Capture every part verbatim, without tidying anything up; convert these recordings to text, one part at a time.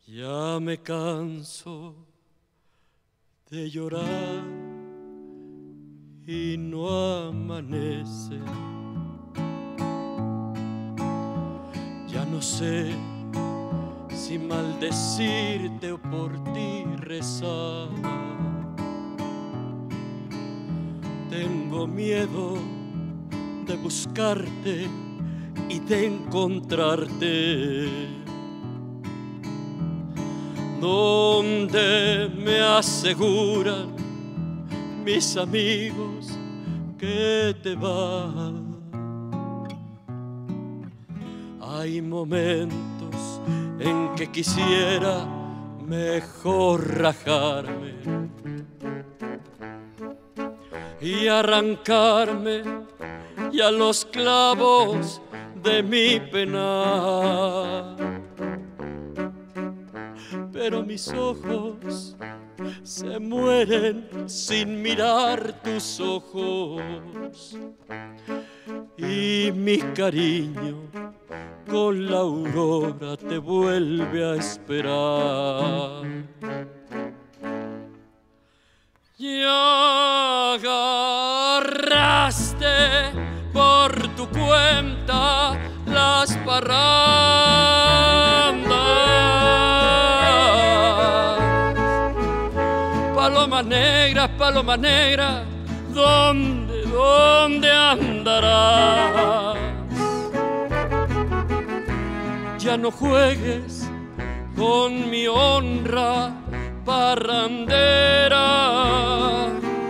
Ya me canso de llorar y no amanece. Ya no sé si maldecirte o por ti rezar. Tengo miedo de buscarte y de encontrarte donde me aseguran mis amigos que te vas. Hay momentos en que quisiera mejor rajarme y arrancarme ya los clavos de mi pena. Pero mis ojos se mueren sin mirar tus ojos y mi cariño con la aurora te vuelve a esperar. Ya agarraste por tu cuenta las parrandas. Paloma negra, paloma negra, ¿dónde, dónde andarás? Ya no juegues con mi honra parrandera.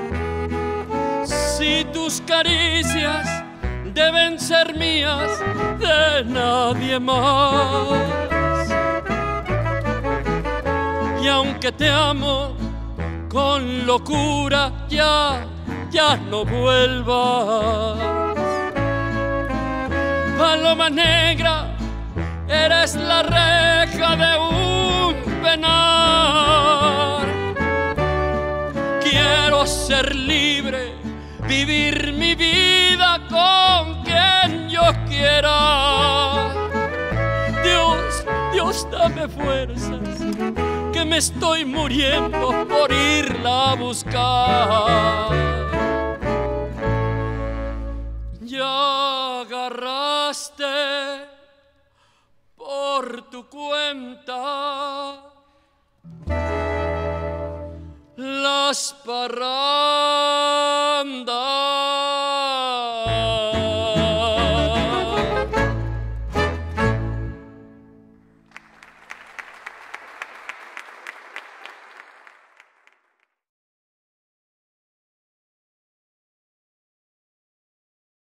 Si tus caricias deben ser mías, de nadie más. Y aunque te amo con locura, ya, ya no vuelvas. Paloma negra, eres la reja de un penar. Quiero ser libre, vivir mi vida con quien yo quiera. Dios, Dios, dame fuerzas, que me estoy muriendo por irla a buscar. Ya agarraste por tu cuenta las parrandas.